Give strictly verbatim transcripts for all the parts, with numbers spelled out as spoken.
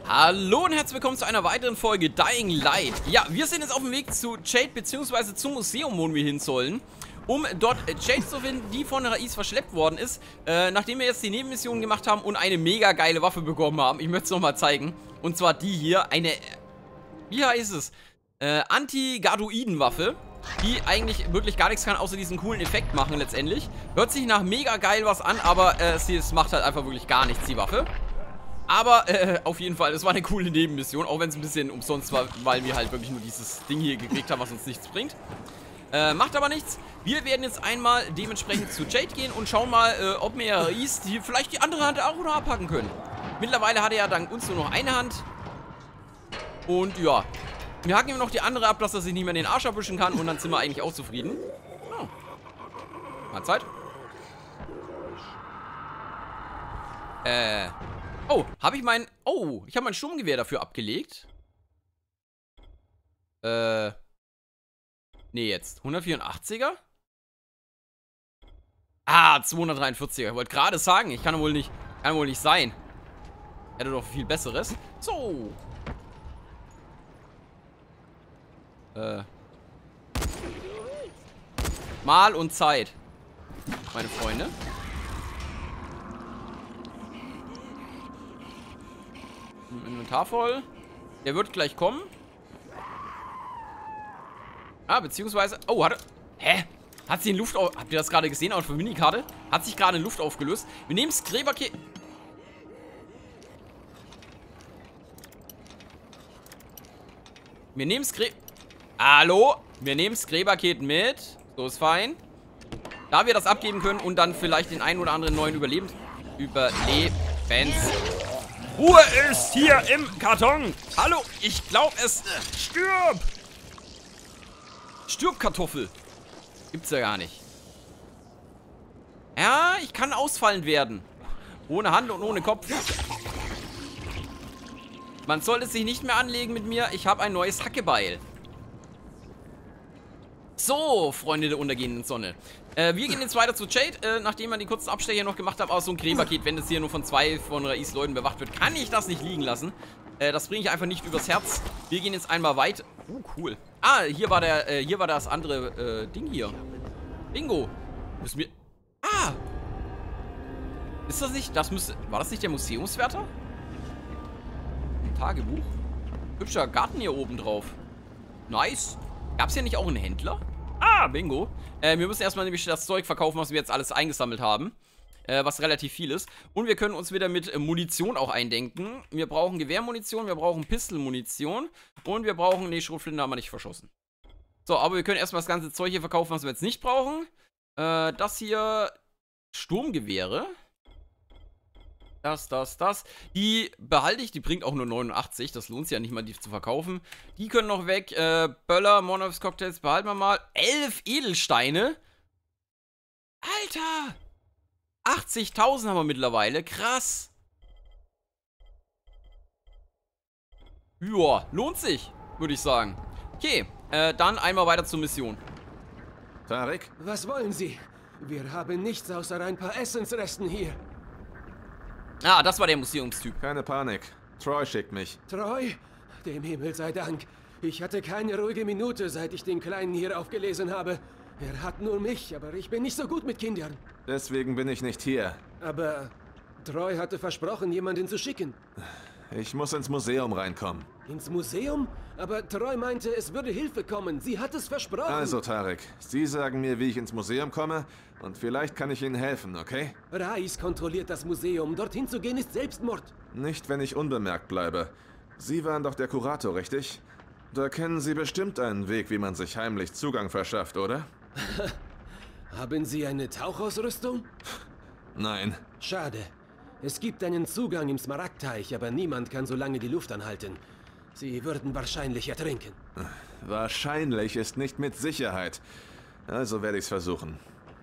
Hallo und herzlich willkommen zu einer weiteren Folge Dying Light. Ja, wir sind jetzt auf dem Weg zu Jade bzw. zum Museum, wo wir hin sollen, um dort Jade zu finden, die von Raiz verschleppt worden ist, äh, nachdem wir jetzt die Nebenmissionen gemacht haben und eine mega geile Waffe bekommen haben. Ich möchte es nochmal zeigen. Und zwar die hier, eine, wie heißt es, äh, Anti-Garduiden-Waffe, die eigentlich wirklich gar nichts kann, außer diesen coolen Effekt machen letztendlich. Hört sich nach mega geil was an, aber äh, sie, es macht halt einfach wirklich gar nichts, die Waffe. Aber äh, auf jeden Fall, es war eine coole Nebenmission, auch wenn es ein bisschen umsonst war, weil wir halt wirklich nur dieses Ding hier gekriegt haben, was uns nichts bringt. Äh, macht aber nichts. Wir werden jetzt einmal dementsprechend zu Jade gehen und schauen mal, äh, ob wir Raiz die, vielleicht die andere Hand auch noch abpacken können. Mittlerweile hat er ja dank uns nur noch eine Hand. Und ja, wir hacken ihm noch die andere ab, dass er sich nicht mehr in den Arsch abwischen kann und dann sind wir eigentlich auch zufrieden. Oh. Mahlzeit. Äh... Oh, habe ich mein... Oh, ich habe mein Sturmgewehr dafür abgelegt. Äh... Nee, jetzt. hundertvierundachtziger? Ah, zweihundertdreiundvierziger. Ich wollte gerade sagen, ich kann wohl nicht... Kann wohl nicht sein. Hätte doch viel Besseres. So. Äh... Mal und Zeit. Meine Freunde. Inventar voll. Der wird gleich kommen. Ah, beziehungsweise... Oh, hatte... Hä? Hat sie in Luft... Auf, habt ihr das gerade gesehen auf der Minikarte? Hat sich gerade in Luft aufgelöst. Wir nehmen das Gräberpaket... Wir nehmen das Grä... Hallo? Wir nehmen das Gräberpaket mit. So ist fein. Da wir das abgeben können und dann vielleicht den einen oder anderen neuen Überlebens... Überlebens... Ruhe ist hier im Karton. Hallo, ich glaube es. Stirb. Stirb, Kartoffel. Gibt's ja gar nicht. Ja, ich kann ausfallend werden. Ohne Hand und ohne Kopf. Man sollte sich nicht mehr anlegen mit mir. Ich habe ein neues Hackebeil. So, Freunde der untergehenden Sonne. Äh, wir gehen jetzt weiter zu Jade, äh, nachdem wir die kurzen Abstecher noch gemacht haben. Aber so ein Gräberpaket, wenn das hier nur von zwei von Raiz Leuten bewacht wird, kann ich das nicht liegen lassen. Äh, das bringe ich einfach nicht übers Herz. Wir gehen jetzt einmal weit. Uh, cool. Ah, hier war der, äh, hier war das andere, äh, Ding hier. Bingo. Müssen wir... Ah! Ist das nicht, das müsste... War das nicht der Museumswärter? Ein Tagebuch. Hübscher Garten hier oben drauf. Nice. Gab es hier nicht auch einen Händler? Ah, bingo. Äh, wir müssen erstmal nämlich das Zeug verkaufen, was wir jetzt alles eingesammelt haben. Äh, was relativ viel ist. Und wir können uns wieder mit äh, Munition auch eindenken. Wir brauchen Gewehrmunition, wir brauchen Pistolmunition. Und wir brauchen... Nee, Schrotflinte haben wir nicht verschossen. So, aber wir können erstmal das ganze Zeug hier verkaufen, was wir jetzt nicht brauchen. Äh, das hier... Sturmgewehre. Das, das, das. Die behalte ich, die bringt auch nur neunundachtzig. Das lohnt sich ja nicht mal, die zu verkaufen. Die können noch weg. Äh, Böller, Monovs Cocktails behalten wir mal. Elf Edelsteine. Alter! achtzigtausend haben wir mittlerweile. Krass. Joa, lohnt sich, würde ich sagen. Okay, äh, dann einmal weiter zur Mission. Tarek? Was wollen Sie? Wir haben nichts außer ein paar Essensresten hier. Ah, das war der Museumstyp. Keine Panik. Troy schickt mich. Troy? Dem Himmel sei Dank. Ich hatte keine ruhige Minute, seit ich den Kleinen hier aufgelesen habe. Er hat nur mich, aber ich bin nicht so gut mit Kindern. Deswegen bin ich nicht hier. Aber Troy hatte versprochen, jemanden zu schicken. Ich muss ins Museum reinkommen. Ins Museum? Aber Troy meinte, es würde Hilfe kommen. Sie hat es versprochen. Also, Tarek, Sie sagen mir, wie ich ins Museum komme und vielleicht kann ich Ihnen helfen, okay? Raiz kontrolliert das Museum. Dorthin zu gehen ist Selbstmord. Nicht, wenn ich unbemerkt bleibe. Sie waren doch der Kurator, richtig? Da kennen Sie bestimmt einen Weg, wie man sich heimlich Zugang verschafft, oder? Haben Sie eine Tauchausrüstung? Nein. Schade. Es gibt einen Zugang im Smaragdteich, aber niemand kann so lange die Luft anhalten. Sie würden wahrscheinlich ertrinken. Wahrscheinlich ist nicht mit Sicherheit. Also werde ich es versuchen.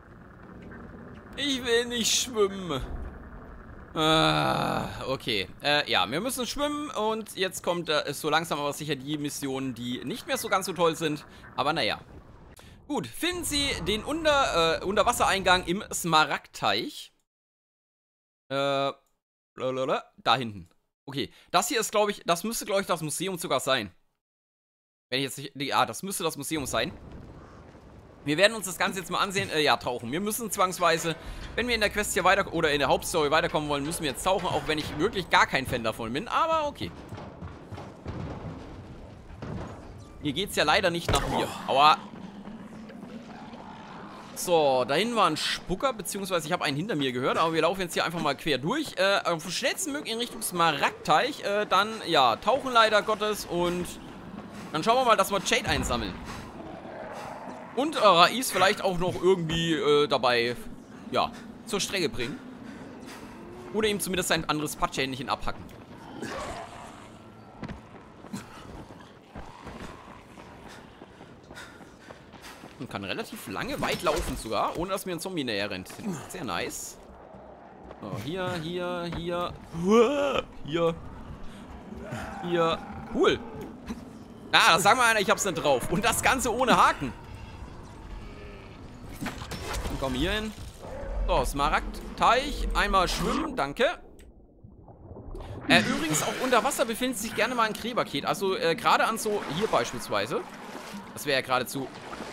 Ich will nicht schwimmen. Ah, okay. Äh, ja, wir müssen schwimmen und jetzt kommt äh, so langsam aber sicher die Missionen, die nicht mehr so ganz so toll sind. Aber naja. Gut, finden Sie den Unter, äh, Unterwassereingang im Smaragdteich. Äh, da hinten. Okay, das hier ist, glaube ich, das müsste, glaube ich, das Museum sogar sein. Wenn ich jetzt nicht, ja, das müsste das Museum sein. Wir werden uns das Ganze jetzt mal ansehen. Äh, ja, tauchen. Wir müssen zwangsweise, wenn wir in der Quest hier weiter, oder in der Hauptstory weiterkommen wollen, müssen wir jetzt tauchen, auch wenn ich wirklich gar kein Fan davon bin. Aber okay. Hier geht's ja leider nicht nach mir. Aua. So, dahin war ein Spucker, beziehungsweise ich habe einen hinter mir gehört, aber wir laufen jetzt hier einfach mal quer durch. Äh, auf dem schnellsten Weg in Richtung Smaragdteich. Äh, dann, ja, tauchen leider Gottes und dann schauen wir mal, dass wir Jade einsammeln. Und äh, Raiz vielleicht auch noch irgendwie äh, dabei, ja, zur Strecke bringen. Oder ihm zumindest ein anderes Patschhähnchen abhacken. Und kann relativ lange weit laufen sogar, ohne dass mir ein Zombie näher rennt. Sehr nice. So, hier, hier, hier. Hier. Hier. Cool. Ah, das sagen wir einer, ich hab's nicht drauf. Und das Ganze ohne Haken. Und komm hier hin. So, Smaragdteich. Einmal schwimmen, danke. Äh, übrigens, auch unter Wasser befindet sich gerne mal ein Gräberket. Also, äh, gerade an so, hier beispielsweise. Das wäre ja geradezu...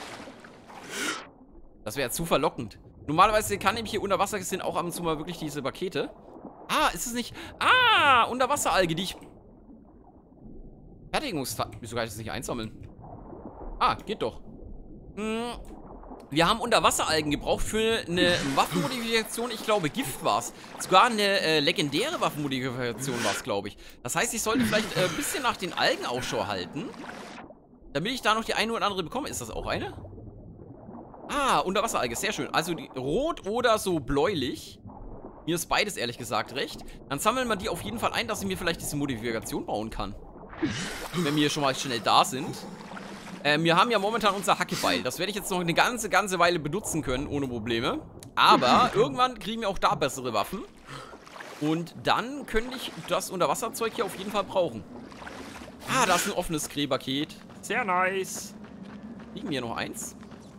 Das wäre ja zu verlockend. Normalerweise kann nämlich hier unter Wasser sind auch ab und zu mal wirklich diese Pakete. Ah, ist es nicht... Ah, Unterwasseralge, die ich... Fertigungsteil... Wieso kann ich das nicht einsammeln? Ah, geht doch. Hm. Wir haben Unterwasseralgen gebraucht für eine Waffenmodifikation. Ich glaube, Gift war es. Sogar eine äh, legendäre Waffenmodifikation war es, glaube ich. Das heißt, ich sollte vielleicht äh, ein bisschen nach den Algen Ausschau halten. Damit ich da noch die eine oder andere bekomme. Ist das auch eine? Ah, Unterwasseralge. Sehr schön. Also die rot oder so bläulich. Mir ist beides, ehrlich gesagt, recht. Dann sammeln wir die auf jeden Fall ein, dass ich mir vielleicht diese Modifikation bauen kann. Wenn wir schon mal schnell da sind. Ähm, wir haben ja momentan unser Hackebeil. Das werde ich jetzt noch eine ganze, ganze Weile benutzen können, ohne Probleme. Aber irgendwann kriegen wir auch da bessere Waffen. Und dann könnte ich das Unterwasserzeug hier auf jeden Fall brauchen. Ah, da ist ein offenes Gräberket. Sehr nice. Liegen hier noch eins?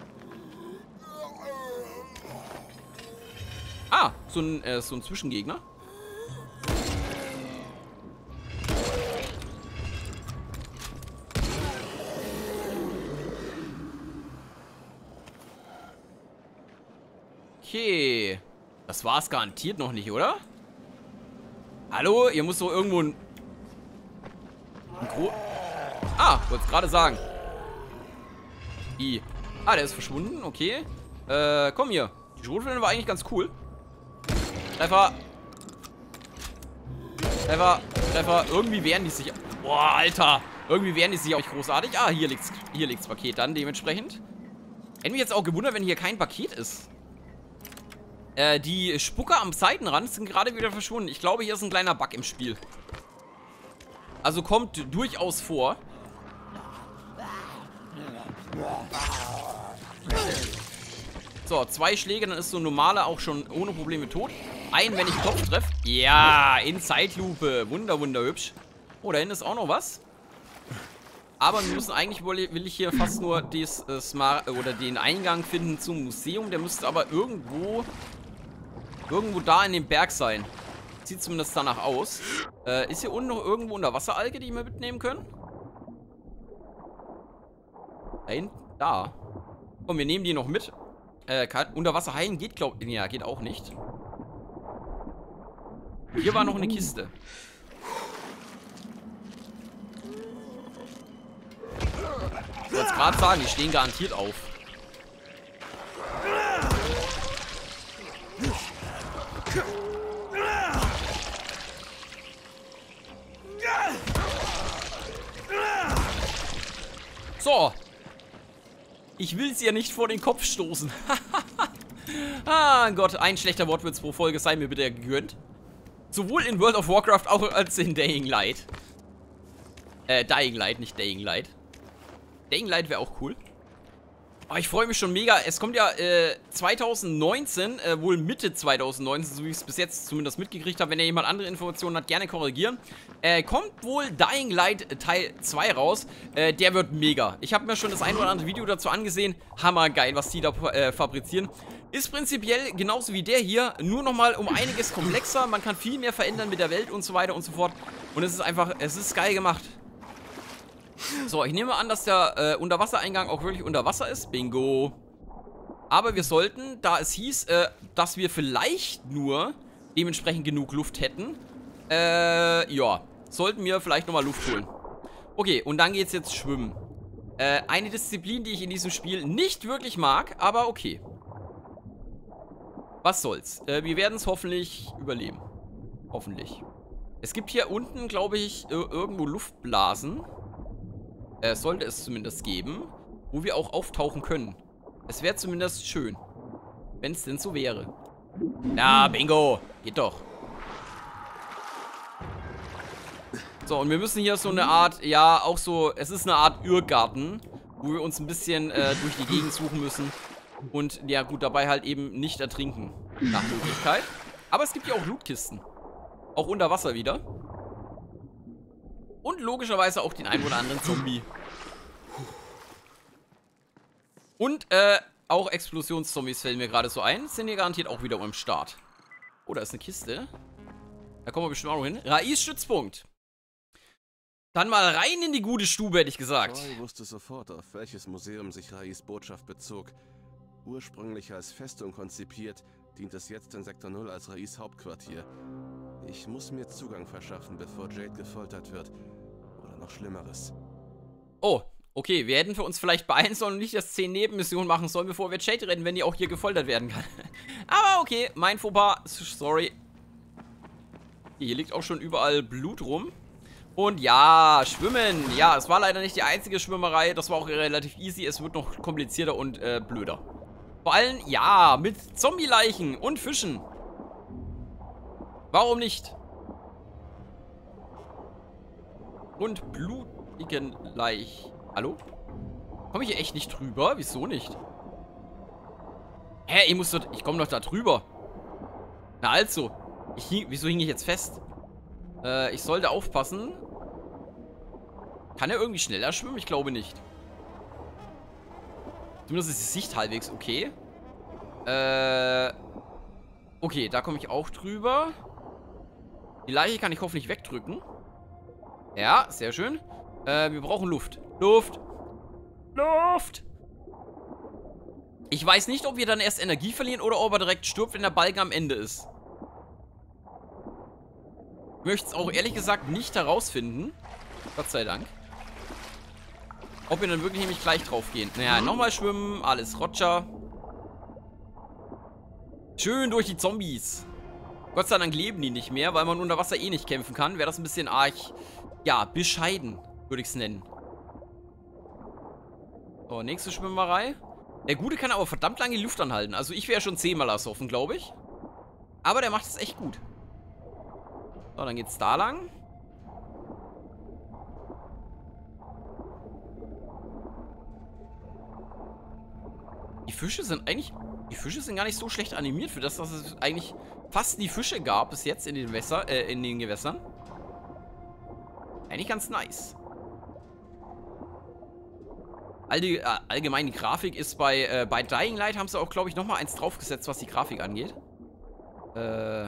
Ah, so ein, äh, so ein Zwischengegner. Okay. Das war es garantiert noch nicht, oder? Hallo? Ihr müsst doch irgendwo ein... ein Gro... Ah, wollte es gerade sagen. I. Ah, der ist verschwunden. Okay. Äh, komm hier. Die Schrotflinte war eigentlich ganz cool. Treffer. Treffer. Treffer. Irgendwie wehren die sich... Boah, Alter. Irgendwie wehren die sich auch nicht großartig. Ah, hier liegt's, hier liegt's Paket dann dementsprechend. Hätte mich jetzt auch gewundert, wenn hier kein Paket ist. Äh, die Spucker am Seitenrand sind gerade wieder verschwunden. Ich glaube, hier ist ein kleiner Bug im Spiel. Also kommt durchaus vor. So, zwei Schläge, dann ist so ein normaler auch schon ohne Probleme tot. Ein, wenn ich Kopf treffe. Ja, in Zeitlupe. Wunder, wunderhübsch. Oh, da hinten ist auch noch was. Aber wir müssen eigentlich, will ich hier fast nur des, äh, Smart oder den Eingang finden zum Museum. Der müsste aber irgendwo, irgendwo da in dem Berg sein. Sieht zumindest danach aus. Äh, ist hier unten noch irgendwo eine Wasseralge, die wir mitnehmen können? Da hinten? Da. Komm, wir nehmen die noch mit. Äh, kann, unter Wasser heilen geht, glaube ich. Ja, geht auch nicht. Hier war noch eine Kiste. Ich wollte es gerade sagen, die stehen garantiert auf. So. Ich will sie ja nicht vor den Kopf stoßen. Ah Gott, ein schlechter Wortwitz pro Folge sei mir bitte gegönnt. Sowohl in World of Warcraft auch als in Dying Light. Äh, Dying Light, nicht Dying Light. Dying Light wäre auch cool. Oh, ich freue mich schon mega. Es kommt ja äh, zwanzig neunzehn, äh, wohl Mitte zwanzig neunzehn, so wie ich es bis jetzt zumindest mitgekriegt habe. Wenn ja jemand andere Informationen hat, gerne korrigieren. Äh, kommt wohl Dying Light Teil zwei raus. Äh, der wird mega. Ich habe mir schon das ein oder andere Video dazu angesehen. Hammergeil, was die da äh, fabrizieren. Ist prinzipiell genauso wie der hier, nur nochmal um einiges komplexer. Man kann viel mehr verändern mit der Welt und so weiter und so fort. Und es ist einfach, es ist geil gemacht. So, ich nehme an, dass der äh, Unterwassereingang auch wirklich unter Wasser ist. Bingo. Aber wir sollten, da es hieß, äh, dass wir vielleicht nur dementsprechend genug Luft hätten, äh, ja, sollten wir vielleicht nochmal Luft holen. Okay, und dann geht's jetzt schwimmen. Äh, eine Disziplin, die ich in diesem Spiel nicht wirklich mag, aber okay. Was soll's. Äh, wir werden es hoffentlich überleben. Hoffentlich. Es gibt hier unten, glaube ich, irgendwo Luftblasen. Äh, sollte es zumindest geben, wo wir auch auftauchen können. Es wäre zumindest schön. Wenn es denn so wäre. Ja, bingo. Geht doch. So, und wir müssen hier so eine Art, ja, auch so, es ist eine Art Irrgarten, wo wir uns ein bisschen äh, durch die Gegend suchen müssen. Und, ja gut, dabei halt eben nicht ertrinken. Nach Möglichkeit. Aber es gibt ja auch Lootkisten. Auch unter Wasser wieder. Und logischerweise auch den einen oder anderen Zombie. Und, äh, auch Explosionszombies fällen mir gerade so ein. Sind hier garantiert auch wieder am Start. Oh, da ist eine Kiste. Da kommen wir bestimmt auch noch hin. Rais Stützpunkt. Dann mal rein in die gute Stube, hätte ich gesagt. Troy wusste sofort, auf welches Museum sich Rais Botschaft bezog. Ursprünglich als Festung konzipiert, dient es jetzt in Sektor null als Rais Hauptquartier. Ich muss mir Zugang verschaffen, bevor Jade gefoltert wird. Oder noch Schlimmeres. Oh, okay. Wir hätten für uns vielleicht beeilen sollen und nicht das zehn Nebenmissionen machen sollen, bevor wir Jade rennen, wenn die auch hier gefoltert werden kann. Aber okay, mein Fauxpas. Sorry. Hier liegt auch schon überall Blut rum. Und ja, schwimmen. Ja, es war leider nicht die einzige Schwimmerei. Das war auch relativ easy. Es wird noch komplizierter und äh, blöder. Vor allem, ja, mit Zombie-Leichen und Fischen. Warum nicht? Und blutigen Leich. Hallo? Komme ich hier echt nicht drüber? Wieso nicht? Hä, ich muss doch... Ich komme doch da drüber. Na also. Ich hing, wieso hing ich jetzt fest? Äh, ich sollte aufpassen. Kann er irgendwie schneller schwimmen? Ich glaube nicht. Zumindest ist die Sicht halbwegs okay. Äh... Okay, da komme ich auch drüber. Die Leiche kann ich hoffentlich wegdrücken. Ja, sehr schön. Äh, wir brauchen Luft. Luft. Luft. Ich weiß nicht, ob wir dann erst Energie verlieren oder ob er direkt stirbt, wenn der Balken am Ende ist. Ich möchte es auch ehrlich gesagt nicht herausfinden. Gott sei Dank. Ob wir dann wirklich nämlich gleich drauf gehen. Naja, nochmal schwimmen. Alles Roger. Schön durch die Zombies. Gott sei Dank leben die nicht mehr, weil man unter Wasser eh nicht kämpfen kann. Wäre das ein bisschen arg, ja, bescheiden, würde ich es nennen. So, nächste Schwimmerei. Der Gute kann aber verdammt lange die Luft anhalten. Also ich wäre schon zehnmal ersoffen, glaube ich. Aber der macht es echt gut. So, dann geht's da lang. Die Fische sind eigentlich... Die Fische sind gar nicht so schlecht animiert für das, dass es eigentlich fast die Fische gab bis jetzt in den Wässer, äh, in den Gewässern. Eigentlich ganz nice. Allge äh, allgemein, die Grafik ist bei, äh, bei Dying Light haben sie auch, glaube ich, nochmal eins draufgesetzt, was die Grafik angeht. Äh...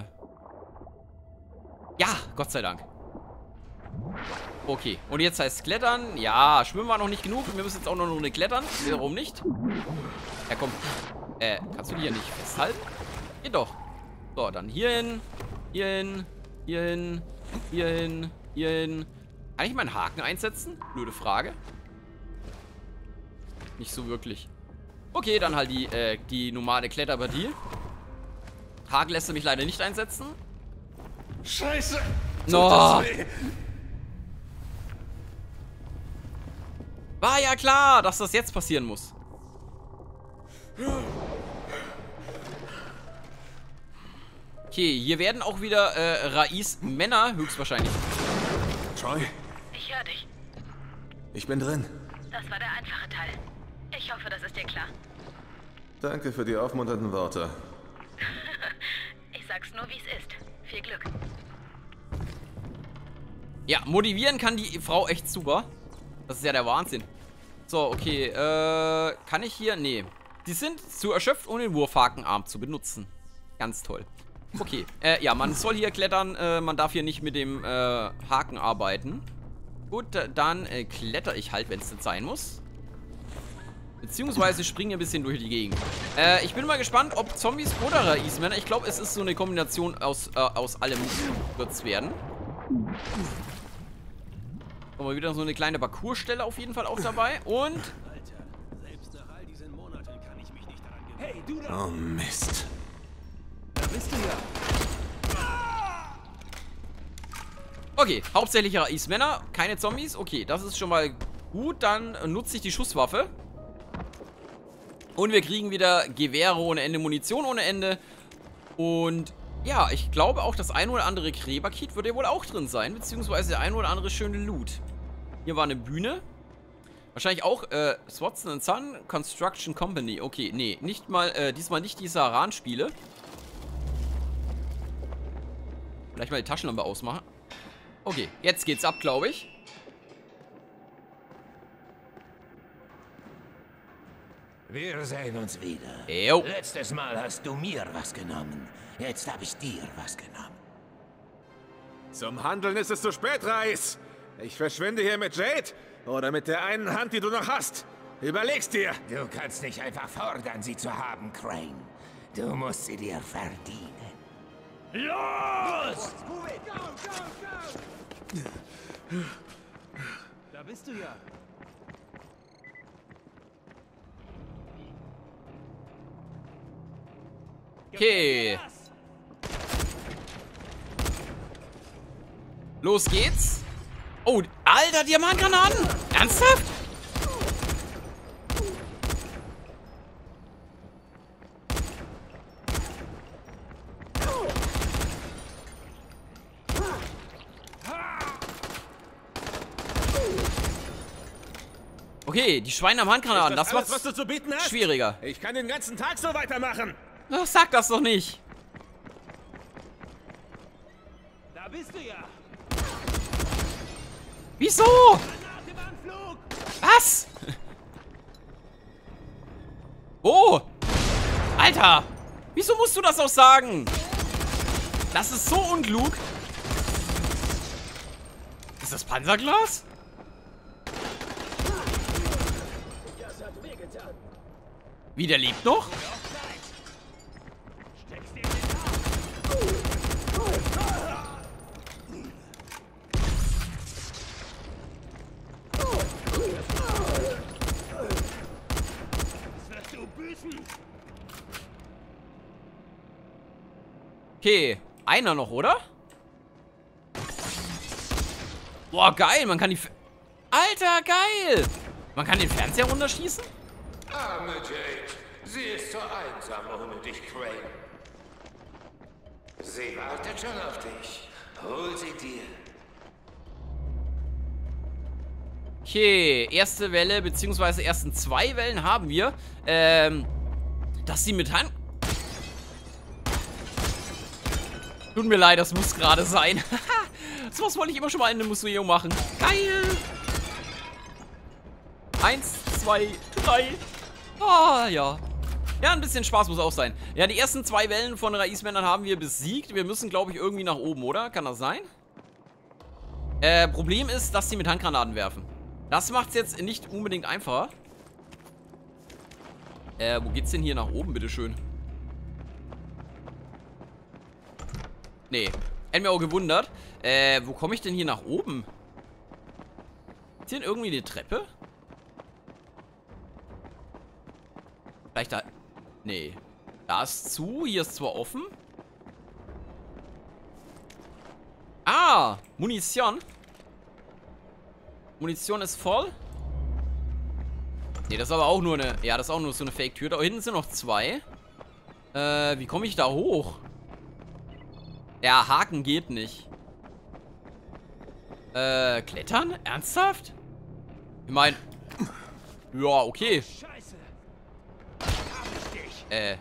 Ja, Gott sei Dank. Okay, und jetzt heißt es klettern. Ja, schwimmen war noch nicht genug. Wir müssen jetzt auch noch eine Runde klettern. Warum nicht? Ja, komm. Äh, kannst du die hier nicht festhalten? Geht doch. So, dann hier hin. Hier hin. Hier hin. Hier hin. Hier hin. Kann ich meinen Haken einsetzen? Blöde Frage. Nicht so wirklich. Okay, dann halt die, äh, die normale Kletterpartie. Haken lässt er mich leider nicht einsetzen. Scheiße! No. War ja klar, dass das jetzt passieren muss. Okay, hier werden auch wieder äh, Rais Männer höchstwahrscheinlich. Troy? Ich höre dich. Ich bin drin. Das war der einfache Teil. Ich hoffe, das ist dir klar. Danke für die aufmunternden Worte. Ich sag's nur, wie es ist. Viel Glück. Ja, motivieren kann die Frau echt super. Das ist ja der Wahnsinn. So, okay. Äh, kann ich hier? Nee. Sie sind zu erschöpft, um den Wurfhakenarm zu benutzen. Ganz toll. Okay, äh, ja, man soll hier klettern, äh, man darf hier nicht mit dem äh, Haken arbeiten. Gut, dann äh, kletter ich halt, wenn es denn sein muss. Beziehungsweise springe ein bisschen durch die Gegend. Äh, ich bin mal gespannt, ob Zombies oder Raismänner. Ich glaube, es ist so eine Kombination aus, äh, aus allem wird's werden. Haben wir wieder so eine kleine Parcoursstelle auf jeden Fall auch dabei. Und... Hey, du Oh, Mist. Da bist du ja. Okay, hauptsächlich Raismänner, keine Zombies. Okay, das ist schon mal gut. Dann nutze ich die Schusswaffe. Und wir kriegen wieder Gewehre ohne Ende, Munition ohne Ende. Und ja, ich glaube auch, das ein oder andere Gräberkit wird ja wohl auch drin sein. Beziehungsweise der ein oder andere schöne Loot. Hier war eine Bühne. Wahrscheinlich auch äh, Swatson and Son Construction Company. Okay, nee, nicht mal, äh, diesmal nicht die Saran-Spiele. Vielleicht mal die Taschenlampe ausmachen. Okay, jetzt geht's ab, glaube ich. Wir sehen uns wieder. Jo. Letztes Mal hast du mir was genommen. Jetzt habe ich dir was genommen. Zum Handeln ist es zu spät, Reis. Ich verschwinde hier mit Jade oder mit der einen Hand, die du noch hast. Überleg's dir. Du kannst nicht einfach fordern, sie zu haben, Crane. Du musst sie dir verdienen. Los! Da bist du ja. Okay. Los geht's. Oh, alter, Diamantgranaten. Ernsthaft? Okay, die Schweine am Handgranaten. Das, das alles, macht's was du zu bieten hast? schwieriger. Ich kann den ganzen Tag so weitermachen. Ach, sag das doch nicht. Da bist du ja. Wieso? Was? Wo? Alter! Wieso musst du das auch sagen? Das ist so unklug. Ist das Panzerglas? Wie, der lebt noch? Okay, einer noch, oder? Boah, geil, man kann die... F Alter, geil! Man kann den Fernseher runterschießen? Arme Jade, sie ist so einsam ohne dich, Crane. Sie wartet schon auf dich. Hol sie dir. Okay, erste Welle, beziehungsweise ersten zwei Wellen haben wir. Ähm, dass sie mit Hand... Tut mir leid, das muss gerade sein. So was wollte ich immer schon mal in einem Museum machen. Geil! Eins, zwei, drei. Ah, ja. Ja, ein bisschen Spaß muss auch sein. Ja, die ersten zwei Wellen von Raismännern haben wir besiegt. Wir müssen, glaube ich, irgendwie nach oben, oder? Kann das sein? Äh, Problem ist, dass sie mit Handgranaten werfen. Das macht es jetzt nicht unbedingt einfacher. Äh, wo geht's denn hier nach oben, bitteschön? Nee. Hätte mir auch gewundert. Äh, wo komme ich denn hier nach oben? Ist hier irgendwie eine Treppe? Vielleicht da... Nee. Da ist zu. Hier ist zwar offen. Ah! Munition. Munition ist voll. Nee, das ist aber auch nur eine... Ja, das ist auch nur so eine Fake-Tür. Da hinten sind noch zwei. Äh, wie komme ich da hoch? Ja, Haken geht nicht. Äh, klettern? Ernsthaft? Ich meine... Ja, okay. Scheiße. Äh.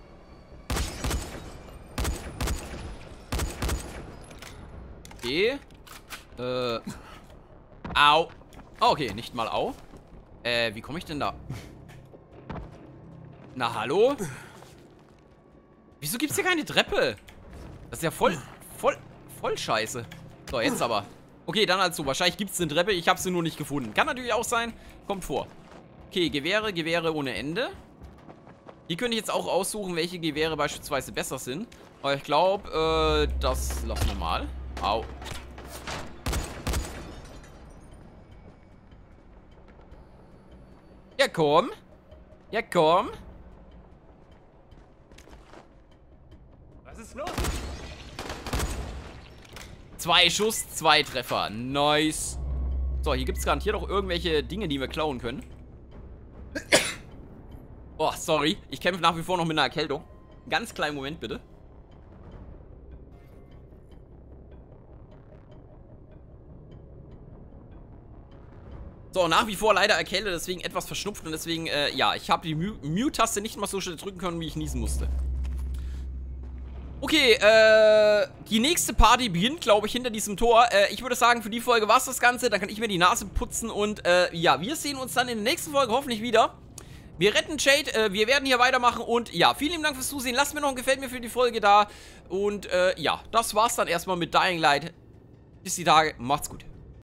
Okay. Äh. Au. Oh, okay, nicht mal au. Äh, wie komme ich denn da? Na, hallo? Wieso gibt's hier keine Treppe? Das ist ja voll, voll, voll scheiße. So, jetzt aber. Okay, dann halt so. Wahrscheinlich gibt's eine Treppe. Ich habe sie nur nicht gefunden. Kann natürlich auch sein. Kommt vor. Okay, Gewehre, Gewehre ohne Ende. Hier könnte ich jetzt auch aussuchen, welche Gewehre beispielsweise besser sind. Aber ich glaube, äh, das lassen wir mal. Au. Ja, komm. Ja, komm. Was ist los? Zwei Schuss, zwei Treffer. Nice. So, hier gibt es garantiert auch irgendwelche Dinge, die wir klauen können. Oh, sorry. Ich kämpfe nach wie vor noch mit einer Erkältung. Ganz kleinen Moment, bitte. So, nach wie vor leider erkältet, deswegen etwas verschnupft und deswegen, äh, ja, ich habe die Mute-Taste nicht mal so schnell drücken können, wie ich niesen musste. Okay, äh, die nächste Party beginnt, glaube ich, hinter diesem Tor. Äh, ich würde sagen, für die Folge war es das Ganze. Dann kann ich mir die Nase putzen und, äh, ja, wir sehen uns dann in der nächsten Folge hoffentlich wieder. Wir retten Jade, äh, wir werden hier weitermachen und, ja, vielen lieben Dank fürs Zusehen. Lasst mir noch ein Gefällt mir für die Folge da. Und, äh, ja, das war's dann erstmal mit Dying Light. Bis die Tage, macht's gut.